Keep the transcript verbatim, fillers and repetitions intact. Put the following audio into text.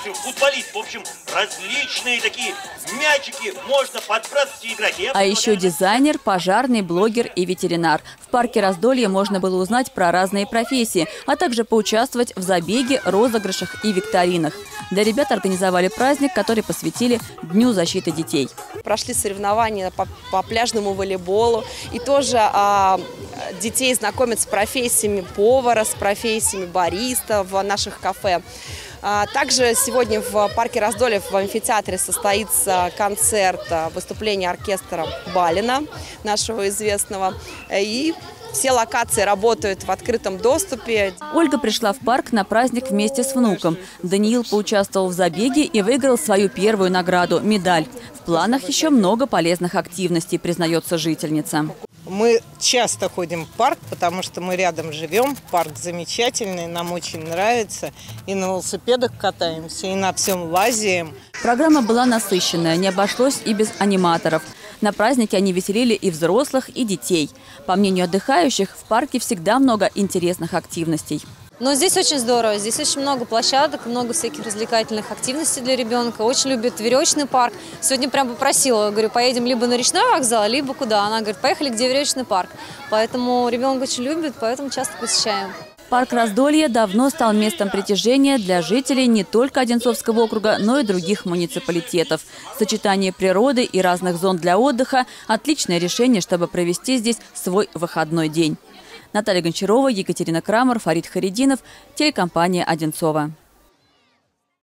теннисист, футболист. В общем, различные такие мячики можно подбрасывать и играть. А еще дизайнер, пожарный, блогер и ветеринар. В парке Раздолье можно было узнать про разные профессии, а также поучаствовать в забеге, розыгрышах и викторинах. Для ребят организовали праздник, который посвятили Дню защиты детей. Прошли соревнования по, по пляжному волейболу. И тоже а, детей знакомят с профессиями повара, с профессиями бариста в наших кафе. А, также сегодня в парке Раздолье в амфитеатре состоится концерт, выступление оркестра Балина, нашего известного. И все локации работают в открытом доступе. Ольга пришла в парк на праздник вместе с внуком. Даниил поучаствовал в забеге и выиграл свою первую награду – медаль. В планах еще много полезных активностей, признается жительница. Мы часто ходим в парк, потому что мы рядом живем. Парк замечательный, нам очень нравится. И на велосипедах катаемся, и на всем лазаем. Программа была насыщенная, не обошлось и без аниматоров. На празднике они веселили и взрослых, и детей. По мнению отдыхающих, в парке всегда много интересных активностей. Но здесь очень здорово, здесь очень много площадок, много всяких развлекательных активностей для ребенка. Очень любит веревочный парк. Сегодня прям попросила, говорю, поедем либо на речной вокзал, либо куда. Она говорит, поехали, где веревочный парк. Поэтому ребенок очень любит, поэтому часто посещаем. Парк Раздолье давно стал местом притяжения для жителей не только Одинцовского округа, но и других муниципалитетов. Сочетание природы и разных зон для отдыха – отличное решение, чтобы провести здесь свой выходной день. Наталья Гончарова, Екатерина Крамер, Фарид Харидинов, телекомпания «Одинцово».